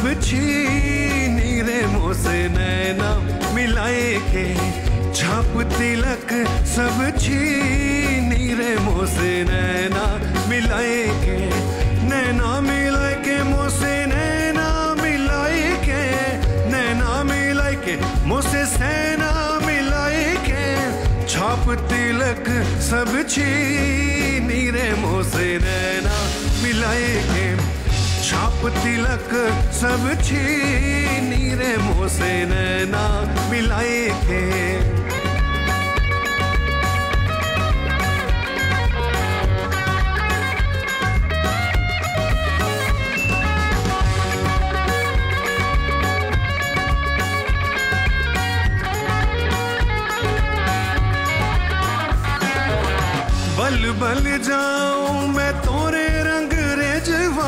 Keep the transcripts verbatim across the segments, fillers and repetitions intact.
सब छीनी रे मोसे नैना मिलाए के, छाप तिलक सब छीनी रे मोसे नैना मिलाए के, नैना मिलाए के मोसे नैना मिलाए के, नैना मिलाए के मोसे सैना मिलाए के, छाप तिलक सब छीनी रे मोसे नैना मिलाए के, छाप तिलक सब छीनी रे मोसे नैना मिलाए के। बल बल जाऊं मैं तोरे रंग रेजवा,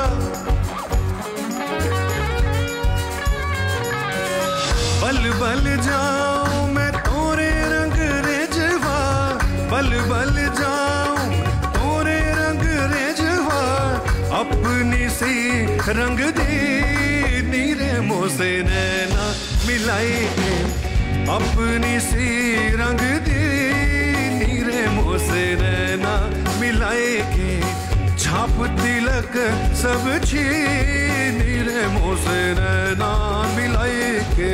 बल बल जाऊं मैं तोरे रंग रेजवा, बल बल जाऊं तोरे रंग रेजवा, अपनी सी रंग दी नीरे मोसे नैना मिलाए के, अपनी सी रंग दी नीरे मोसे नैना मिलाए के, छाप तिलक सब छीनी रे मोसे नैना मिलाए के।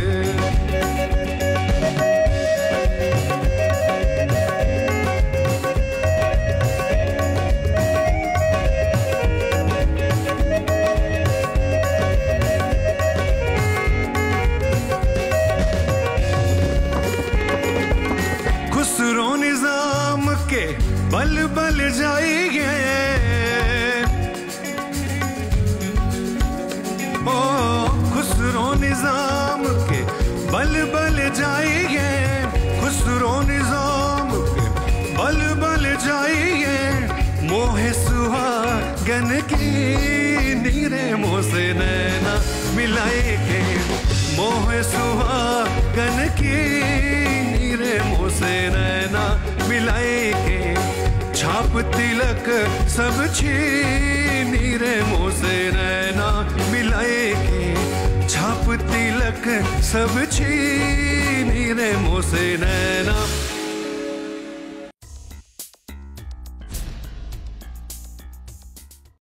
खुसरो निजाम के बल बल जाएंगे, ओ खुसरो निजाम के बल बल जाएंगे, खुसरो निजाम के बल बल जाएंगे, मोहे सुहागन की नीरे मोसे नैना मिलाए के, मोहे सुहागन की नीरे मोसे नैना मिलाए के, छाप तिलक सब छीनी रे मोसे नैना मिलाए के, छाप तिलक सब छीनी रे मोसे नैना